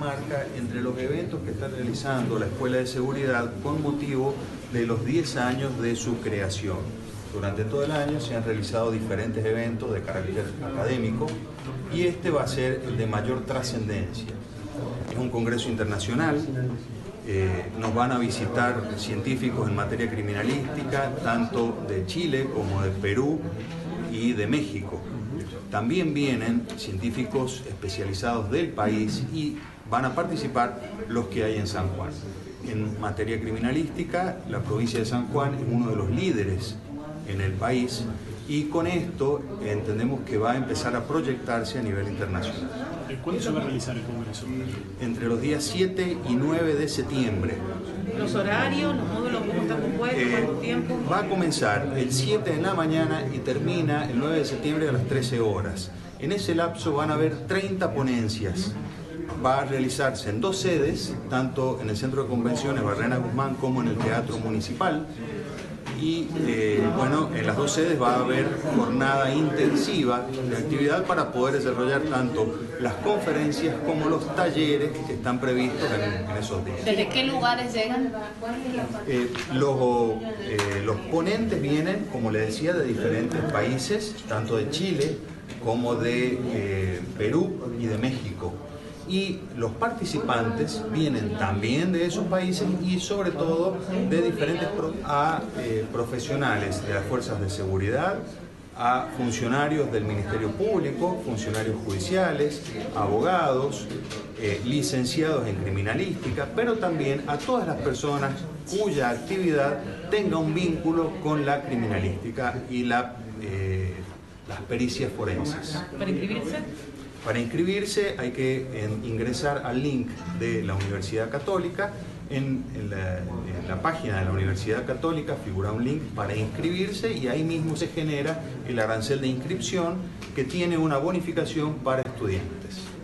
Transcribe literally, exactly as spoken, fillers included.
enmarca entre los eventos que está realizando la Escuela de Seguridad con motivo de los diez años de su creación. Durante todo el año se han realizado diferentes eventos de carácter académico y este va a ser el de mayor trascendencia. Es un congreso internacional, eh, nos van a visitar científicos en materia criminalística, tanto de Chile como de Perú y de México. También vienen científicos especializados del país y van a participar los que hay en San Juan. En materia criminalística, la provincia de San Juan es uno de los líderes en el país y con esto entendemos que va a empezar a proyectarse a nivel internacional. ¿Cuándo se va a realizar el congreso? Entre los días siete y nueve de septiembre. ¿Los horarios, los módulos, cómo están compuestos, Eh, cuánto tiempo? va a comenzar el siete en la mañana y termina el nueve de septiembre a las trece horas. En ese lapso van a haber treinta ponencias. Va a realizarse en dos sedes, tanto en el Centro de Convenciones Barrena Guzmán como en el Teatro Municipal. Y eh, bueno, en las dos sedes va a haber jornada intensiva de actividad para poder desarrollar tanto las conferencias como los talleres que están previstos en, en esos días. ¿Desde qué lugares llegan? Eh, los, eh, los ponentes vienen, como les decía, de diferentes países, tanto de Chile como de eh, Perú y de México. Y los participantes vienen también de esos países y sobre todo de diferentes pro a eh, profesionales de las fuerzas de seguridad, a funcionarios del Ministerio Público, funcionarios judiciales, abogados, eh, licenciados en criminalística, pero también a todas las personas cuya actividad tenga un vínculo con la criminalística y la, eh, las pericias forenses. ¿Para inscribirse? Para inscribirse hay que en, ingresar al link de la Universidad Católica. En, en, la, en la página de la Universidad Católica figura un link para inscribirse y ahí mismo se genera el arancel de inscripción que tiene una bonificación para estudiantes.